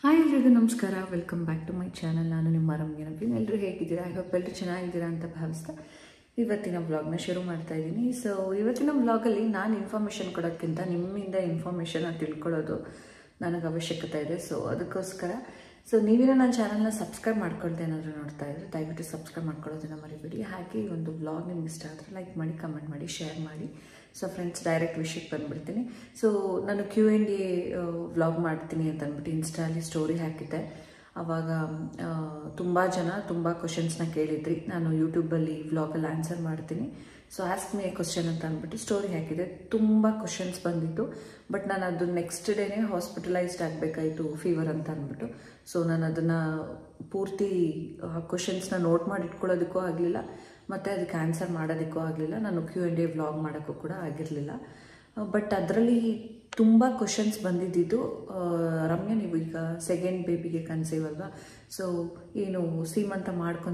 Hi ಎಲ್ರಿಗೂ ನಮಸ್ಕಾರ, welcome back to my channel. ನಾನು ನಿಮ್ಮ ರಮ್ಯ ನವೀನ್. ಎಲ್ಲರೂ ಹೇಗಿದ್ದೀರಾ? ಐ ಹೋಪ್ ಎಲ್ಲರೂ ಚೆನ್ನಾಗಿದ್ದೀರಾ ಅಂತ ಭಾವಿಸ್ತಾ ಇವತ್ತಿನ ವ್ಲಾಗ್ನ ಶುರು ಮಾಡ್ತಾ ಇದ್ದೀನಿ. ಸೊ ಇವತ್ತಿನ ವ್ಲಾಗಲ್ಲಿ ನಾನು ಇನ್ಫಾರ್ಮೇಷನ್ ಕೊಡೋಕ್ಕಿಂತ ನಿಮ್ಮಿಂದ ಇನ್ಫಾರ್ಮೇಷನ್ನ ತಿಳ್ಕೊಳ್ಳೋದು ನನಗೆ ಅವಶ್ಯಕತೆ ಇದೆ. ಸೊ ಅದಕ್ಕೋಸ್ಕರ ನೀವೇನೋ ನನ್ನ ಚಾನಲ್ನ ಸಬ್ಸ್ಕ್ರೈಬ್ ಮಾಡ್ಕೊಳ್ತಾ ಏನಾದರೂ ನೋಡ್ತಾ ಇದ್ರೆ ದಯವಿಟ್ಟು ಸಬ್ಸ್ಕ್ರೈಬ್ ಮಾಡ್ಕೊಳ್ಳೋದನ್ನು ಮರಿಬೇಡಿ. ಹಾಗೆ ಈ ಒಂದು ವ್ಲಾಗ್ ನಿಮ್ಗೆ ಇಷ್ಟ ಆದರೆ ಲೈಕ್ ಮಾಡಿ, ಕಮೆಂಟ್ ಮಾಡಿ, ಶೇರ್ ಮಾಡಿ. ಸೊ ಫ್ರೆಂಡ್ಸ್, ಡೈರೆಕ್ಟ್ ವಿಷಯಕ್ಕೆ ಬಂದುಬಿಡ್ತೀನಿ. ಸೊ ನಾನು Q&A ವ್ಲಾಗ್ ಮಾಡ್ತೀನಿ ಅಂತ ಅಂದ್ಬಿಟ್ಟು ಇನ್ಸ್ಟಾಲಿ ಸ್ಟೋರಿ ಹಾಕಿದ್ದೆ. ಆವಾಗ ತುಂಬ ಜನ ತುಂಬ ಕ್ವಶನ್ಸ್ನ ಕೇಳಿದ್ರಿ. ನಾನು ಯೂಟ್ಯೂಬಲ್ಲಿ ವ್ಲಾಗಲ್ಲಿ ಆನ್ಸರ್ ಮಾಡ್ತೀನಿ, so ask me a question ಅಂತ ಅಂದ್ಬಿಟ್ಟು ಸ್ಟೋರಿ ಹಾಕಿದೆ. ತುಂಬ ಕ್ವಶನ್ಸ್ ಬಂದಿತ್ತು. ಬಟ್ ನಾನು ಅದು ನೆಕ್ಸ್ಟ್ ಡೇನೇ ಹಾಸ್ಪಿಟಲೈಸ್ಡ್ ಆಗಬೇಕಾಯಿತು, ಫೀವರ್ ಅಂತ ಅಂದ್ಬಿಟ್ಟು. ಸೊ ನಾನು ಅದನ್ನು ಪೂರ್ತಿ ಕ್ವಶನ್ಸ್ನ ನೋಟ್ ಮಾಡಿ ಇಟ್ಕೊಳ್ಳೋದಕ್ಕೂ ಆಗಲಿಲ್ಲ, ಮತ್ತು ಅದಕ್ಕೆ ಆನ್ಸರ್ ಮಾಡೋದಕ್ಕೂ ಆಗಲಿಲ್ಲ. ನಾನು Q&A ವ್ಲಾಗ್ ಮಾಡೋಕ್ಕೂ ಕೂಡ ಆಗಿರಲಿಲ್ಲ. ಬಟ್ ಅದರಲ್ಲಿ ತುಂಬ ಕ್ವಶನ್ಸ್ ಬಂದಿದ್ದು, ರಮ್ಯ ನೀವು ಈಗ ಸೆಕೆಂಡ್ ಬೇಬಿಗೆ ಕನ್ಸೀವ್ ಅಲ್ವಾ, ಸೊ ಏನು ಸೀಮಂತ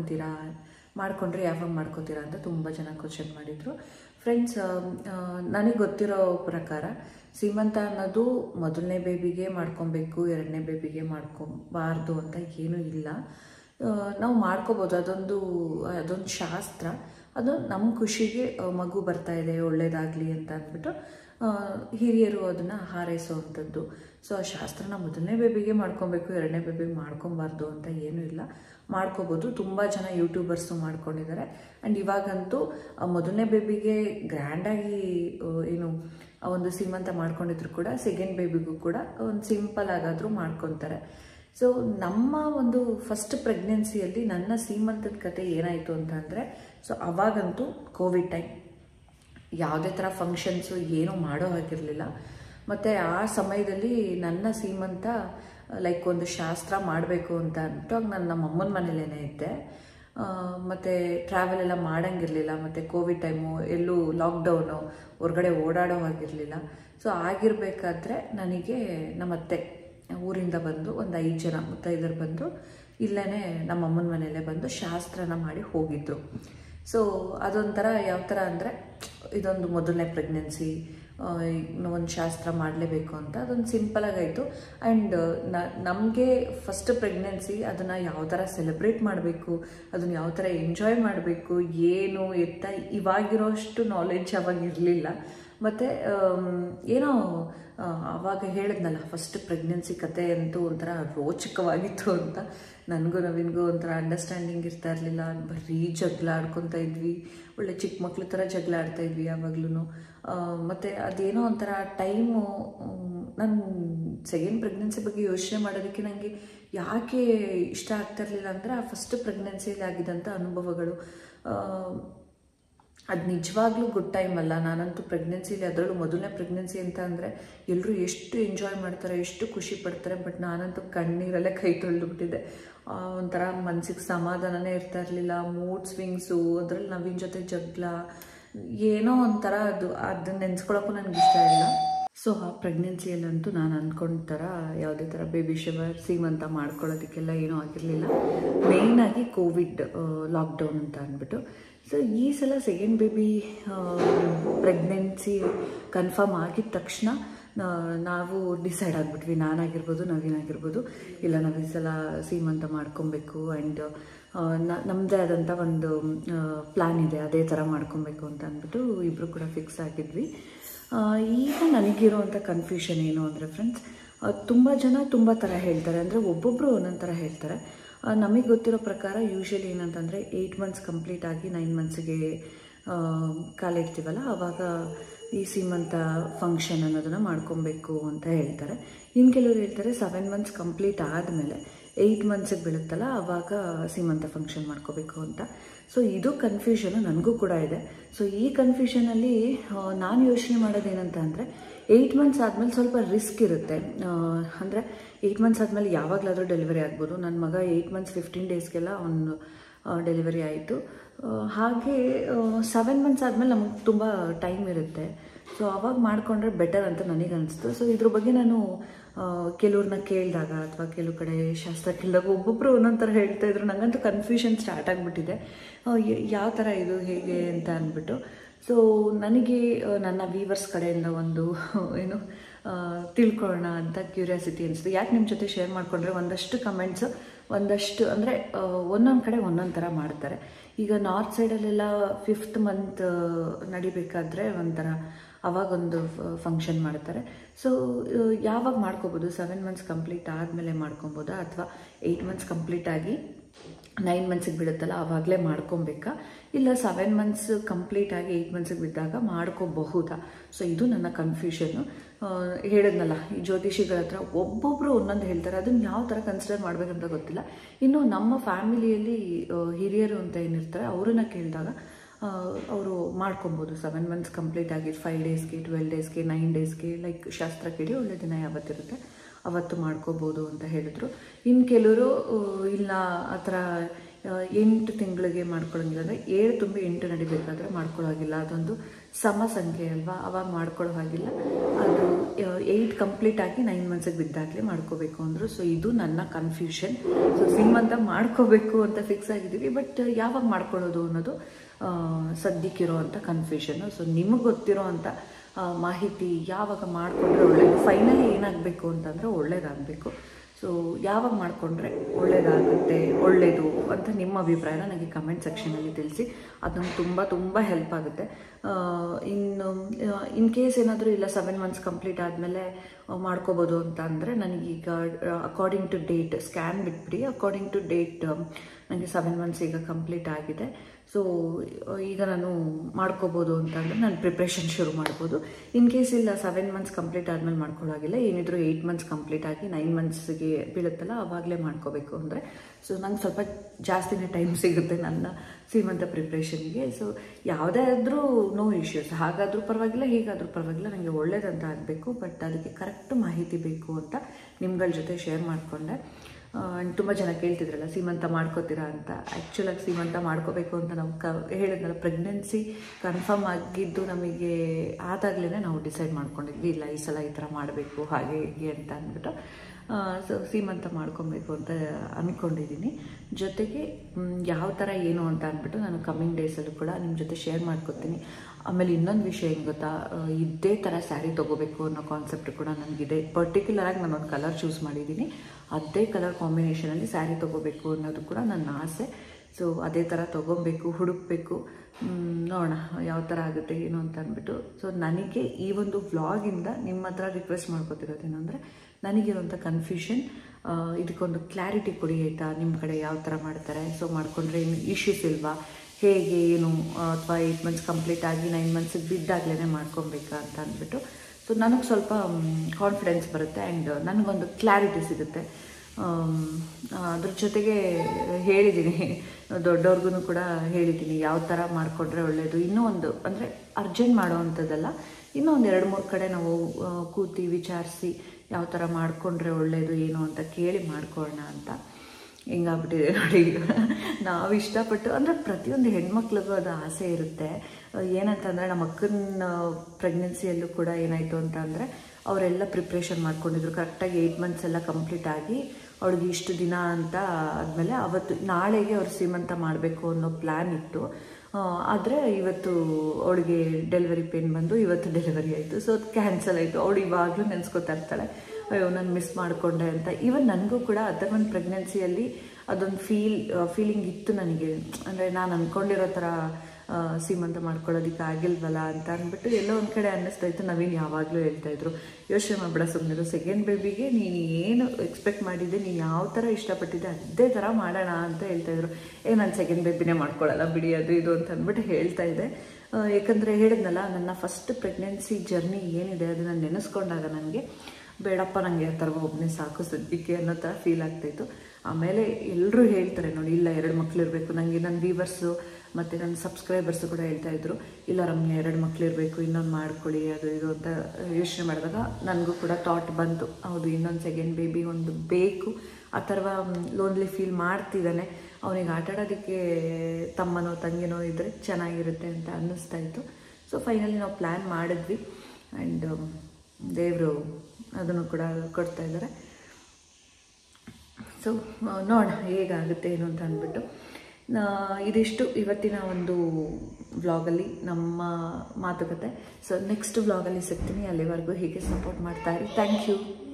ಮಾಡ್ಕೊಂಡ್ರೆ ಯಾವಾಗ ಮಾಡ್ಕೊತೀರಾ ಅಂತ ತುಂಬ ಜನ ಕ್ವಶನ್ ಮಾಡಿದರು. ಫ್ರೆಂಡ್ಸ್, ನನಗೆ ಗೊತ್ತಿರೋ ಪ್ರಕಾರ ಸೀಮಂತ ಅನ್ನೋದು ಮೊದಲನೇ ಬೇಬಿಗೆ ಮಾಡ್ಕೊಬೇಕು, ಎರಡನೇ ಬೇಬಿಗೆ ಮಾಡ್ಕೊಬಾರ್ದು ಅಂತ ಏನೂ ಇಲ್ಲ. ನಾವು ಮಾಡ್ಕೋಬೋದು, ಅದೊಂದು ಶಾಸ್ತ್ರ. ಅದು ನಮ್ಮ ಖುಷಿಗೆ ಮಗು ಬರ್ತಾ ಇದೆ ಒಳ್ಳೇದಾಗಲಿ ಅಂತ ಅಂದ್ಬಿಟ್ಟು ಹಿರಿಯರು ಅದನ್ನು ಹಾರೈಸೋವಂಥದ್ದು. ಸೊ ಆ ಶಾಸ್ತ್ರನ ಮೊದಲನೇ ಬೇಬಿಗೆ ಮಾಡ್ಕೊಬೇಕು, ಎರಡನೇ ಬೇಬಿಗೆ ಮಾಡ್ಕೊಬಾರ್ದು ಅಂತ ಏನೂ ಇಲ್ಲ, ಮಾಡ್ಕೋಬೋದು. ತುಂಬ ಜನ ಯೂಟ್ಯೂಬರ್ಸು ಮಾಡ್ಕೊಂಡಿದ್ದಾರೆ. ಆ್ಯಂಡ್ ಇವಾಗಂತೂ ಮೊದಲನೇ ಬೇಬಿಗೆ ಗ್ರ್ಯಾಂಡಾಗಿ ಏನು ಒಂದು ಸೀಮಂತ ಮಾಡ್ಕೊಂಡಿದ್ರು ಕೂಡ ಸೆಕೆಂಡ್ ಬೇಬಿಗೂ ಕೂಡ ಒಂದು ಸಿಂಪಲ್ ಆಗಾದರೂ ಮಾಡ್ಕೊತಾರೆ. ಸೊ ನಮ್ಮ ಒಂದು ಫಸ್ಟ್ ಪ್ರೆಗ್ನೆನ್ಸಿಯಲ್ಲಿ ನನ್ನ ಸೀಮಂತದ ಕತೆ ಏನಾಯಿತು ಅಂತ ಅಂದರೆ, ಸೊ ಅವಾಗಂತೂ ಕೋವಿಡ್ ಟೈಮ್, ಯಾವುದೇ ಥರ ಫಂಕ್ಷನ್ಸು ಏನೂ ಮಾಡೋ ಹಾಗಿರಲಿಲ್ಲ. ಮತ್ತು ಆ ಸಮಯದಲ್ಲಿ ನನ್ನ ಸೀಮಂತ ಲೈಕ್ ಒಂದು ಶಾಸ್ತ್ರ ಮಾಡಬೇಕು ಅಂತ ಅಂದ್ಬಿಟ್ಟು ನಾನು ನಮ್ಮ ಅಮ್ಮನ ಮನೇಲೇ ಇದ್ದೆ. ಮತ್ತು ಟ್ರಾವೆಲ್ ಎಲ್ಲ ಮಾಡೋಂಗಿರಲಿಲ್ಲ, ಮತ್ತು ಕೋವಿಡ್ ಟೈಮು, ಎಲ್ಲೂ ಲಾಕ್ಡೌನು, ಹೊರಗಡೆ ಓಡಾಡೋ ಹಾಗಿರಲಿಲ್ಲ. ಸೊ ಆಗಿರಬೇಕಾದ್ರೆ ನನಗೆ ನಮ್ಮ ಅತ್ತೆ ಊರಿಂದ ಬಂದು ಒಂದು 5 ಜನ ಮುತ್ತೈದರು ಬಂದು ಇಲ್ಲೇ ನಮ್ಮ ಅಮ್ಮನ ಮನೆಯಲ್ಲೇ ಬಂದು ಶಾಸ್ತ್ರನ ಮಾಡಿ ಹೋಗಿದ್ರು. ಸೊ ಅದೊಂಥರ ಯಾವ ಥರ ಅಂದರೆ, ಇದೊಂದು ಮೊದಲನೇ ಪ್ರೆಗ್ನೆನ್ಸಿ, ಒಂದು ಶಾಸ್ತ್ರ ಮಾಡಲೇಬೇಕು ಅಂತ ಅದೊಂದು ಸಿಂಪಲಾಗಾಯಿತು. ಆ್ಯಂಡ್ ನಮಗೆ ಫಸ್ಟ್ ಪ್ರೆಗ್ನೆನ್ಸಿ, ಅದನ್ನು ಯಾವ ಥರ ಸೆಲೆಬ್ರೇಟ್ ಮಾಡಬೇಕು, ಅದನ್ನು ಯಾವ ಥರ ಎಂಜಾಯ್ ಮಾಡಬೇಕು, ಏನು ಎತ್ತ ಇವಾಗಿರೋಷ್ಟು ನಾಲೆಡ್ಜ್ ಅವಾಗ ಇರಲಿಲ್ಲ. ಮತ್ತು ಏನೋ ಆವಾಗ ಹೇಳಿದ್ನಲ್ಲ, ಫಸ್ಟ್ ಪ್ರೆಗ್ನೆನ್ಸಿ ಕತೆ ಅಂತೂ ಒಂಥರ ರೋಚಕವಾಗಿತ್ತು ಅಂತ. ನನಗೂ ನವೀನ್ಗೂ ಒಂಥರ ಅಂಡರ್ಸ್ಟ್ಯಾಂಡಿಂಗ್ ಇರ್ತಾ ಇರಲಿಲ್ಲ. ಬರೀ ಜಗಳ ಆಡ್ಕೊತಾ ಇದ್ವಿ, ಒಳ್ಳೆ ಚಿಕ್ಕ ಮಕ್ಳ ಥರ ಜಗಳ ಆಡ್ತಾಯಿದ್ವಿ ಯಾವಾಗ್ಲೂ. ಮತ್ತು ಅದೇನೋ ಒಂಥರ ಟೈಮು, ನಾನು ಸೆಕೆಂಡ್ ಪ್ರೆಗ್ನೆನ್ಸಿ ಬಗ್ಗೆ ಯೋಚನೆ ಮಾಡೋದಕ್ಕೆ ನನಗೆ ಯಾಕೆ ಇಷ್ಟ ಆಗ್ತಾ ಇರಲಿಲ್ಲ ಅಂದರೆ, ಆ ಫಸ್ಟ್ ಪ್ರೆಗ್ನೆನ್ಸಿಯಲ್ಲಿ ಆಗಿದ್ದಂಥ ಅನುಭವಗಳು. ಅದು ನಿಜವಾಗ್ಲೂ ಗುಡ್ ಟೈಮ್ ಅಲ್ಲ. ನಾನಂತೂ ಪ್ರೆಗ್ನೆನ್ಸಿಲಿ, ಅದರಲ್ಲೂ ಮೊದಲನೇ ಪ್ರೆಗ್ನೆನ್ಸಿ ಅಂತ ಅಂದರೆ ಎಲ್ಲರೂ ಎಷ್ಟು ಎಂಜಾಯ್ ಮಾಡ್ತಾರೆ, ಎಷ್ಟು ಖುಷಿ ಪಡ್ತಾರೆ. ಬಟ್ ನಾನಂತೂ ಕಣ್ಣೀರಲ್ಲೇ ಕೈ ತೊಳೆದುಬಿಟ್ಟಿದ್ದೆ. ಒಂಥರ ಮನಸ್ಸಿಗೆ ಸಮಾಧಾನನೇ ಇರ್ತಾ ಇರಲಿಲ್ಲ, ಮೂಡ್ ಸ್ವಿಂಗ್ಸು, ಅದರಲ್ಲಿ ನವೀನ್ ಜೊತೆ ಜಗಳ, ಏನೋ ಒಂಥರ ಅದನ್ನ ನೆನೆಸ್ಕೊಳ್ಳೋಕ್ಕೂ ನನಗೆ ಇಷ್ಟ ಇಲ್ಲ. ಸೊ ಆ ಪ್ರೆಗ್ನೆನ್ಸಿಯಲ್ಲಂತೂ ನಾನು ಅಂದ್ಕೊಂಡ ಥರ ಯಾವುದೇ ಥರ ಬೇಬಿ ಶವರ್, ಸೀಮಂತ ಮಾಡ್ಕೊಳ್ಳೋದಕ್ಕೆಲ್ಲ ಏನೂ ಆಗಿರಲಿಲ್ಲ. ಮೇಯ್ನಾಗಿ ಕೋವಿಡ್ ಲಾಕ್ಡೌನ್ ಅಂತ ಅಂದ್ಬಿಟ್ಟು. ಸೊ ಈ ಸಲ ಸೆಕೆಂಡ್ ಬೇಬಿ ಪ್ರೆಗ್ನೆನ್ಸಿ ಕನ್ಫರ್ಮ್ ಆಗಿದ ತಕ್ಷಣ ನಾವು ಡಿಸೈಡ್ ಆಗಿಬಿಟ್ವಿ, ನಾನಾಗಿರ್ಬೋದು, ನವೀನಾಗಿರ್ಬೋದು, ಇಲ್ಲ ನಾವು ಈ ಸಲ ಸೀಮಂತ ಮಾಡ್ಕೊಬೇಕು. ಆ್ಯಂಡ್ ನಮ್ಮದೇ ಆದಂಥ ಒಂದು ಪ್ಲ್ಯಾನ್ ಇದೆ, ಅದೇ ಥರ ಮಾಡ್ಕೊಬೇಕು ಅಂತ ಅಂದ್ಬಿಟ್ಟು ಇಬ್ಬರು ಕೂಡ ಫಿಕ್ಸ್ ಆಗಿದ್ವಿ. ಈಗ ನನಗಿರೋವಂಥ ಕನ್ಫ್ಯೂಷನ್ ಏನು ಅಂದರೆ ಫ್ರೆಂಡ್ಸ್, ತುಂಬ ಜನ ತುಂಬ ಥರ ಹೇಳ್ತಾರೆ, ಅಂದರೆ ಒಬ್ಬೊಬ್ಬರು ಒಂದೊಂದು ಥರ ಹೇಳ್ತಾರೆ. ನಮಗೆ ಗೊತ್ತಿರೋ ಪ್ರಕಾರ ಯೂಶ್ವಲಿ ಏನಂತಂದರೆ 8 ಮಂತ್ಸ್ ಕಂಪ್ಲೀಟ್ ಆಗಿ 9 ಮಂತ್ಸಿಗೆ ಕಾಲಿಡ್ತೀವಲ್ಲ, ಆವಾಗ ಈ ಸೀಮಂತ ಫಂಕ್ಷನ್ ಅನ್ನೋದನ್ನು ಮಾಡ್ಕೊಬೇಕು ಅಂತ ಹೇಳ್ತಾರೆ. ಇನ್ನು ಕೆಲವರು ಹೇಳ್ತಾರೆ 7 ಮಂತ್ಸ್ ಕಂಪ್ಲೀಟ್ ಆದಮೇಲೆ 8 ಮಂತ್ಸಿಗೆ ಬೀಳುತ್ತಲ್ಲ, ಆವಾಗ ಸೀಮಂತ ಫಂಕ್ಷನ್ ಮಾಡ್ಕೋಬೇಕು ಅಂತ. ಸೊ ಇದು ಕನ್ಫ್ಯೂಷನು ನನಗೂ ಕೂಡ ಇದೆ. ಸೊ ಈ ಕನ್ಫ್ಯೂಷನಲ್ಲಿ ನಾನು ಯೋಚನೆ ಮಾಡೋದೇನಂತ ಅಂದರೆ, 8 ಮಂತ್ಸ್ ಆದಮೇಲೆ ಸ್ವಲ್ಪ ರಿಸ್ಕ್ ಇರುತ್ತೆ. ಅಂದರೆ 8 ಮಂತ್ಸ್ ಆದಮೇಲೆ ಯಾವಾಗಲಾದರೂ ಡೆಲಿವರಿ ಆಗ್ಬೋದು. ನನ್ನ ಮಗ 8 ಮಂತ್ಸ್ 15 ಡೇಸ್ಗೆಲ್ಲ ಒಂದು ಡೆಲಿವರಿ ಆಯಿತು. ಹಾಗೆ 7 ಮಂತ್ಸ್ ಆದಮೇಲೆ ನಮಗೆ ತುಂಬ ಟೈಮ್ ಇರುತ್ತೆ. ಸೊ ಆವಾಗ ಮಾಡಿಕೊಂಡ್ರೆ ಬೆಟರ್ ಅಂತ ನನಗೆ ಅನಿಸ್ತು. ಸೊ ಇದ್ರ ಬಗ್ಗೆ ನಾನು ಕೆಲವ್ರನ್ನ ಕೇಳಿದಾಗ ಅಥವಾ ಕೆಲವು ಕಡೆ ಶಾಸ್ತ್ರ ಕೇಳಿದಾಗ ಒಬ್ಬೊಬ್ಬರು ಒಂದೊಂದು ಥರ ಹೇಳ್ತಾಯಿದ್ರು. ನನಗಂತೂ ಕನ್ಫ್ಯೂಷನ್ ಸ್ಟಾರ್ಟ್ ಆಗಿಬಿಟ್ಟಿದೆ, ಯಾವ ಥರ ಇದು ಹೇಗೆ ಅಂತ ಅಂದ್ಬಿಟ್ಟು. ಸೊ ನನಗೆ ನನ್ನ ವೀವರ್ಸ್ ಕಡೆಯಿಂದ ಒಂದು ಏನು ತಿಳ್ಕೊಳ್ಳೋಣ ಅಂತ ಕ್ಯೂರಿಯಾಸಿಟಿ ಅನಿಸ್ತು. ಯಾಕೆ ನಿಮ್ಮ ಜೊತೆ ಶೇರ್ ಮಾಡಿಕೊಂಡ್ರೆ ಒಂದಷ್ಟು ಕಮೆಂಟ್ಸು ಒಂದಷ್ಟು ಅಂದರೆ ಒಂದೊಂದು ಕಡೆ ಒಂದೊಂದು ಥರ ಮಾಡ್ತಾರೆ. ಈಗ ನಾರ್ತ್ ಸೈಡಲ್ಲೆಲ್ಲ 5th ಮಂತ್ ನಡಿಬೇಕಾದ್ರೆ ಒಂಥರ ಅವಾಗೊಂದು ಫಂಕ್ಷನ್ ಮಾಡ್ತಾರೆ. ಸೊ ಯಾವಾಗ ಮಾಡ್ಕೋಬೋದು? 7 ಮಂತ್ಸ್ ಕಂಪ್ಲೀಟ್ ಆದಮೇಲೆ ಮಾಡ್ಕೊಬೋದಾ, ಅಥವಾ 8 ಮಂತ್ಸ್ ಕಂಪ್ಲೀಟ್ ಆಗಿ 9 ಮಂತ್ಸಿಗೆ ಬಿಡುತ್ತಲ್ಲ ಆವಾಗಲೇ ಮಾಡ್ಕೊಬೇಕಾ, ಇಲ್ಲ 7 ಮಂತ್ಸ್ ಕಂಪ್ಲೀಟ್ ಆಗಿ 8 ಮಂತ್ಸಿಗೆ ಬಿದ್ದಾಗ ಮಾಡ್ಕೋಬಹುದಾ? ಸೊ ಇದು ನನ್ನ ಕನ್ಫ್ಯೂಷನ್ನು. ಹೇಳಿದ್ನಲ್ಲ, ಈ ಜ್ಯೋತಿಷಿಗಳ ಹತ್ರ ಒಬ್ಬೊಬ್ಬರು ಒಂದೊಂದು ಹೇಳ್ತಾರೆ, ಅದನ್ನು ಯಾವ ಥರ ಕನ್ಸಿಡರ್ ಮಾಡಬೇಕಂತ ಗೊತ್ತಿಲ್ಲ. ಇನ್ನು ನಮ್ಮ ಫ್ಯಾಮಿಲಿಯಲ್ಲಿ ಹಿರಿಯರು ಅಂತ ಏನಿರ್ತಾರೆ ಅವ್ರನ್ನ ಕೇಳಿದಾಗ ಅವರು ಮಾಡ್ಕೊಬೋದು. 7 ಮಂತ್ಸ್ ಕಂಪ್ಲೀಟ್ ಆಗಿ 5 ಡೇಸ್ಗೆ 12 ಡೇಸ್ಗೆ 9 ಡೇಸ್ಗೆ ಲೈಕ್ ಶಾಸ್ತ್ರ ಕೇಳಿ ಒಳ್ಳೆ ದಿನ ಯಾವತ್ತಿರುತ್ತೆ ಅವತ್ತು ಮಾಡ್ಕೋಬೋದು ಅಂತ ಹೇಳಿದ್ರು. ಇನ್ನು ಕೆಲವರು ಇಲ್ಲ ಆ ಥರ 8 ತಿಂಗಳಿಗೆ ಮಾಡ್ಕೊಳ್ಳೋಂಗಿಲ್ಲ, ಅಂದರೆ 7 ತುಂಬಿ 8 ನಡಿಬೇಕಾದ್ರೆ ಮಾಡ್ಕೊಳ್ಳೋಗಿಲ್ಲ, ಅದೊಂದು ಸಮ ಸಂಖ್ಯೆ ಅಲ್ವಾ, ಅವಾಗ ಮಾಡ್ಕೊಳ್ಳೋ ಹಾಗಿಲ್ಲ, ಅದು 8 ಕಂಪ್ಲೀಟ್ ಆಗಿ 9 ಮಂತ್ಸಿಗೆ ಬಿದ್ದಾಗಲೇ ಮಾಡ್ಕೋಬೇಕು ಅಂದರು. ಸೊ ಇದು ನನ್ನ ಕನ್ಫ್ಯೂಷನ್. ಸೊ ಸೀಮಂತ ಮಾಡ್ಕೋಬೇಕು ಅಂತ ಫಿಕ್ಸ್ ಆಗಿದ್ದೀವಿ, ಬಟ್ ಯಾವಾಗ ಮಾಡ್ಕೊಳ್ಳೋದು ಅನ್ನೋದು ಸದ್ಯಕ್ಕಿರೋ ಅಂಥ ಕನ್ಫ್ಯೂಷನ್ನು. ಸೊ ನಿಮಗೆ ಗೊತ್ತಿರೋ ಅಂಥ ಮಾಹಿತಿ ಯಾವಾಗ ಮಾಡಿಕೊಂಡ್ರೆ ಒಳ್ಳೆಯದು, ಫೈನಲಿ ಏನಾಗಬೇಕು ಅಂತಂದರೆ ಒಳ್ಳೇದಾಗಬೇಕು. ಸೊ ಯಾವಾಗ ಮಾಡಿಕೊಂಡ್ರೆ ಒಳ್ಳೆಯದು ಅಂತ ನಿಮ್ಮ ಅಭಿಪ್ರಾಯನ ನನಗೆ ಕಮೆಂಟ್ ಸೆಕ್ಷನಲ್ಲಿ ತಿಳಿಸಿ. ಅದು ನಮ್ಗೆ ತುಂಬ ತುಂಬ ಹೆಲ್ಪ್ ಆಗುತ್ತೆ. ಇನ್ನು ಇನ್ ಕೇಸ್ ಏನಾದರೂ ಇಲ್ಲ 7 ಮಂತ್ಸ್ ಕಂಪ್ಲೀಟ್ ಆದಮೇಲೆ ಮಾಡ್ಕೋಬೋದು ಅಂತ ಅಂದರೆ, ನನಗೀಗ ಅಕಾರ್ಡಿಂಗ್ ಟು ಡೇಟ್ ಸ್ಕ್ಯಾನ್ ಬಿಟ್ಬಿಡಿ, ಅಕಾರ್ಡಿಂಗ್ ಟು ಡೇಟ್ ನನಗೆ 7 ಮಂತ್ಸ್ ಈಗ ಕಂಪ್ಲೀಟ್ ಆಗಿದೆ. ಸೊ ಈಗ ನಾನು ಮಾಡ್ಕೋಬೋದು ಅಂತಂದರೆ ನಾನು ಪ್ರಿಪ್ರೇಷನ್ ಶುರು ಮಾಡ್ಬೋದು. ಇನ್ ಕೇಸ್ ಇಲ್ಲ 7 ಮಂತ್ಸ್ ಕಂಪ್ಲೀಟ್ ಆದಮೇಲೆ ಮಾಡ್ಕೊಳ್ಳೋಗಿಲ್ಲ, ಏನಿದ್ರು 8 ಮಂತ್ಸ್ ಕಂಪ್ಲೀಟ್ ಆಗಿ 9 ಮಂತ್ಸ್ಗೆ ಬೀಳುತ್ತಲ್ಲ ಆವಾಗಲೇ ಮಾಡ್ಕೋಬೇಕು ಅಂದರೆ, ಸೊ ನಂಗೆ ಸ್ವಲ್ಪ ಜಾಸ್ತಿನೇ ಟೈಮ್ ಸಿಗುತ್ತೆ ನನ್ನ ಸೀಮಂತ ಪ್ರಿಪ್ರೇಷನ್ಗೆ. ಸೊ ಯಾವುದೇ ಆದರೂ ನೋ ಇಶ್ಯೂಸ್, ಹಾಗಾದರೂ ಪರವಾಗಿಲ್ಲ ಹೀಗಾದರೂ ಪರವಾಗಿಲ್ಲ, ನನಗೆ ಒಳ್ಳೇದಂತ ಆಗಬೇಕು, ಬಟ್ ಅದಕ್ಕೆ ಕರೆಕ್ಟ್ ಮಾಹಿತಿ ಬೇಕು ಅಂತ ನಿಮ್ಗಳ ಜೊತೆ ಶೇರ್ ಮಾಡಿಕೊಂಡೆ. ಆ್ಯಂಡ್ ತುಂಬ ಜನ ಕೇಳ್ತಿದ್ರಲ್ಲ ಸೀಮಂತ ಮಾಡ್ಕೋತೀರಾ ಅಂತ. ಆ್ಯಕ್ಚುಲಾಗಿ ಸೀಮಂತ ಮಾಡ್ಕೋಬೇಕು ಅಂತ ನಾವು ಹೇಳಿದ್ನಲ್ಲ, ಪ್ರೆಗ್ನೆನ್ಸಿ ಕನ್ಫರ್ಮ್ ಆಗಿದ್ದು ನಮಗೆ ಆದಾಗಲೇ ನಾವು ಡಿಸೈಡ್ ಮಾಡ್ಕೊಂಡಿದ್ವಿ, ಇಲ್ಲ ಈ ಸಲ ಈ ಥರ ಮಾಡಬೇಕು ಹಾಗೆ ಹೀಗೆ ಅಂತ ಅಂದ್ಬಿಟ್ಟು. ಸೊ ಸೀಮಂತ ಮಾಡ್ಕೊಬೇಕು ಅಂತ ಅಂದ್ಕೊಂಡಿದ್ದೀನಿ. ಜೊತೆಗೆ ಯಾವ ಥರ ಏನು ಅಂತ ಅಂದ್ಬಿಟ್ಟು ನಾನು ಕಮ್ಮಿಂಗ್ ಡೇಸಲ್ಲೂ ಕೂಡ ನಿಮ್ಮ ಜೊತೆ ಶೇರ್ ಮಾಡ್ಕೊತೀನಿ. ಆಮೇಲೆ ಇನ್ನೊಂದು ವಿಷಯ ಏನು ಗೊತ್ತಾ, ಇದೇ ಥರ ಸ್ಯಾರಿ ತೊಗೋಬೇಕು ಅನ್ನೋ ಕಾನ್ಸೆಪ್ಟ್ ಕೂಡ ನನಗಿದೆ. ಪರ್ಟಿಕ್ಯುಲರಾಗಿ ನಾನೊಂದು ಕಲರ್ ಚೂಸ್ ಮಾಡಿದ್ದೀನಿ, ಅದೇ ಕಲರ್ ಕಾಂಬಿನೇಷನಲ್ಲಿ ಸ್ಯಾರಿ ತೊಗೋಬೇಕು ಅನ್ನೋದು ಕೂಡ ನನ್ನ ಆಸೆ. ಸೊ ಅದೇ ಥರ ತೊಗೊಬೇಕು, ಹುಡುಕಬೇಕು, ನೋಡೋಣ ಯಾವ ಥರ ಆಗುತ್ತೆ ಏನು ಅಂತ ಅಂದ್ಬಿಟ್ಟು. ಸೊ ನನಗೆ ಈ ಒಂದು ವ್ಲಾಗಿಂದ ನಿಮ್ಮ ಹತ್ರ ರಿಕ್ವೆಸ್ಟ್ ಮಾಡ್ಕೊತಿರೋದೇನೆಂದರೆ, ನನಗಿರೋಂಥ ಕನ್ಫ್ಯೂಷನ್ ಇದಕ್ಕೊಂದು ಕ್ಲಾರಿಟಿ ಕೊಡಿ ಆಯಿತಾ. ನಿಮ್ಮ ಕಡೆ ಯಾವ ಥರ ಮಾಡ್ತಾರೆ, ಸೊ ಮಾಡಿಕೊಂಡ್ರೆ ಏನು ಇಶ್ಯೂಸ್ ಇಲ್ವಾ, ಹೇಗೆ ಏನು, ಅಥವಾ 8 ಮಂತ್ಸ್ ಕಂಪ್ಲೀಟ್ ಆಗಿ 9 ಮಂತ್ಸಿಗೆ ಬಿದ್ದಾಗಲೇ ಮಾಡ್ಕೊಬೇಕಾ ಅಂತ ಅಂದ್ಬಿಟ್ಟು. ಸೊ ನನಗೆ ಸ್ವಲ್ಪ ಕಾನ್ಫಿಡೆನ್ಸ್ ಬರುತ್ತೆ ಆ್ಯಂಡ್ ನನಗೊಂದು ಕ್ಲಾರಿಟಿ ಸಿಗುತ್ತೆ. ಅದ್ರ ಜೊತೆಗೆ ಹೇಳಿದ್ದೀನಿ, ದೊಡ್ಡವ್ರಿಗೂ ಕೂಡ ಹೇಳಿದ್ದೀನಿ ಯಾವ ಥರ ಮಾಡಿಕೊಂಡ್ರೆ ಒಳ್ಳೆಯದು. ಇನ್ನೂ ಒಂದು ಅಂದರೆ ಅರ್ಜೆಂಟ್ ಮಾಡೋ ಅಂಥದ್ದಲ್ಲ, ಇನ್ನೂ ಒಂದು 2-3 ಕಡೆ ನಾವು ಕೂತಿ ವಿಚಾರಿಸಿ ಯಾವ ಥರ ಮಾಡಿಕೊಂಡ್ರೆ ಒಳ್ಳೆಯದು ಏನು ಅಂತ ಕೇಳಿ ಮಾಡ್ಕೊಳ್ಳೋಣ ಅಂತ. ಹಿಂಗಾಗ್ಬಿಟ್ಟಿದೆ ನೋಡಿ. ನಾವು ಇಷ್ಟಪಟ್ಟು ಅಂದರೆ ಪ್ರತಿಯೊಂದು ಹೆಣ್ಮಕ್ಳಿಗೂ ಅದು ಆಸೆ ಇರುತ್ತೆ. ಏನಂತಂದರೆ ನಮ್ಮ ಅಕ್ಕನ ಪ್ರೆಗ್ನೆನ್ಸಿಯಲ್ಲೂ ಕೂಡ ಏನಾಯಿತು ಅಂತ ಅಂದರೆ, ಅವರೆಲ್ಲ ಪ್ರಿಪ್ರೇಷನ್ ಮಾಡ್ಕೊಂಡಿದ್ರು ಕರೆಕ್ಟಾಗಿ 8 ಮಂತ್ಸ್ ಎಲ್ಲ ಕಂಪ್ಲೀಟ್ ಆಗಿ ಅವ್ಳಿಗೆ ಇಷ್ಟು ದಿನ ಅಂತ ಆದಮೇಲೆ ಅವತ್ತು ನಾಳೆಗೆ ಅವ್ರು ಸೀಮಂತ ಮಾಡಬೇಕು ಅನ್ನೋ ಪ್ಲ್ಯಾನ್ ಇತ್ತು. ಆದರೆ ಇವತ್ತು ಅವಳಿಗೆ ಡೆಲಿವರಿ ಪೇನ್ ಬಂದು ಇವತ್ತು ಡೆಲಿವರಿ ಆಯಿತು. ಸೊ ಅದು ಕ್ಯಾನ್ಸಲ್ ಆಯಿತು. ಅವಳು ಇವಾಗಲೂ ನೆನೆಸ್ಕೊತಾ ಇರ್ತಾಳೆ, ಅಯ್ಯೋ ನಾನು ಮಿಸ್ ಮಾಡಿಕೊಂಡೆ ಅಂತ. ಈವನ್ ನನಗೂ ಕೂಡ ಅದರ ಒಂದು ಪ್ರೆಗ್ನೆನ್ಸಿಯಲ್ಲಿ ಅದೊಂದು ಫೀಲಿಂಗ್ ಇತ್ತು ನನಗೆ. ಅಂದರೆ ನಾನು ಅಂದ್ಕೊಂಡಿರೋ ಥರ ಸೀಮಂತ ಮಾಡ್ಕೊಳ್ಳೋದಕ್ಕೆ ಆಗಿಲ್ವಲ್ಲ ಅಂತ ಅಂದ್ಬಿಟ್ಟು ಎಲ್ಲೋ ಒಂದು ಕಡೆ ಅನ್ನಿಸ್ತಾಯಿತ್ತು. ನವೀನ್ ಯಾವಾಗಲೂ ಹೇಳ್ತಾಯಿದ್ರು, ಯೋಚನೆ ಮಾಡಬೇಡ ಸುಮ್ಮನೆ, ಸೆಕೆಂಡ್ ಬೇಬಿಗೆ ನೀನು ಏನು ಎಕ್ಸ್ಪೆಕ್ಟ್ ಮಾಡಿದ್ದೆ, ನೀನು ಯಾವ ಥರ ಇಷ್ಟಪಟ್ಟಿದ್ದೆ ಅದೇ ಥರ ಮಾಡೋಣ ಅಂತ ಹೇಳ್ತಾಯಿದ್ರು. ನಾನು ಸೆಕೆಂಡ್ ಬೇಬಿನೇ ಮಾಡ್ಕೊಳ್ಳಲ್ಲ ಬಿಡಿ ಅದು ಇದು ಅಂತ ಅಂದ್ಬಿಟ್ಟು ಹೇಳ್ತಾಯಿದ್ದೆ. ಯಾಕಂದರೆ ಹೇಳಿದ್ನಲ್ಲ, ನನ್ನ ಫಸ್ಟ್ ಪ್ರೆಗ್ನೆನ್ಸಿ ಜರ್ನಿ ಏನಿದೆ ಅದನ್ನು ನೆನೆಸ್ಕೊಂಡಾಗ ನನಗೆ ಬೇಡಪ್ಪ ನನಗೆ ಆ ಥರ ಒಬ್ಬನೇ ಸಾಕು ಸದ್ಯಕ್ಕೆ ಅನ್ನೋ ಥರ ಫೀಲ್ ಆಗ್ತಾಯಿತ್ತು. ಆಮೇಲೆ ಎಲ್ಲರೂ ಹೇಳ್ತಾರೆ ನೋಡಿ, ಇಲ್ಲ 2 ಮಕ್ಳು ಇರಬೇಕು. ನನಗೆ ನನ್ನ ವ್ಯೂವರ್ಸು ಮತ್ತು ನನ್ನ ಸಬ್ಸ್ಕ್ರೈಬರ್ಸು ಕೂಡ ಹೇಳ್ತಾಯಿದ್ರು, ಇಲ್ಲ ರಮ್ಯ 2 ಮಕ್ಳು ಇರಬೇಕು, ಇನ್ನೊಂದು ಮಾಡ್ಕೊಳ್ಳಿ ಅದು ಇದು ಅಂತ ಯೋಚನೆ ಮಾಡಿದಾಗ ನನಗೂ ಕೂಡ ಥಾಟ್ ಬಂತು, ಹೌದು ಇನ್ನೊಂದು ಸೆಕೆಂಡ್ ಬೇಬಿ ಒಂದು ಬೇಕು. ಆ ಥರ ಲೋನ್ಲಿ ಫೀಲ್ ಮಾಡ್ತಿದ್ದಾನೆ, ಅವನಿಗೆ ಆಟಾಡೋದಕ್ಕೆ ತಮ್ಮನೋ ತಂಗಿನೋ ಇದ್ದರೆ ಚೆನ್ನಾಗಿರುತ್ತೆ ಅಂತ ಅನ್ನಿಸ್ತಾಯಿತ್ತು. ಸೊ ಫೈನಲಿ ನಾವು ಪ್ಲ್ಯಾನ್ ಮಾಡಿದ್ವಿ ಆ್ಯಂಡ್ ದೇವರು ಅದನ್ನು ಕೂಡ ಕೊಡ್ತಾ ಇದ್ದಾರೆ. ಸೊ ನೋಡೋಣ ಹೇಗಾಗುತ್ತೆ ಏನು ಅಂತ ಅಂದ್ಬಿಟ್ಟು. ಇದಿಷ್ಟು ಇವತ್ತಿನ ಒಂದು ವ್ಲಾಗಲ್ಲಿ ನಮ್ಮ ಮಾತುಕತೆ. ಸೊ ನೆಕ್ಸ್ಟ್ ವ್ಲಾಗಲ್ಲಿ ಸಿಗ್ತೀನಿ. ಅಲ್ಲಿವರೆಗೂ ಹೀಗೆ ಸಪೋರ್ಟ್ ಮಾಡ್ತಾ ಇರಿ. Thank you.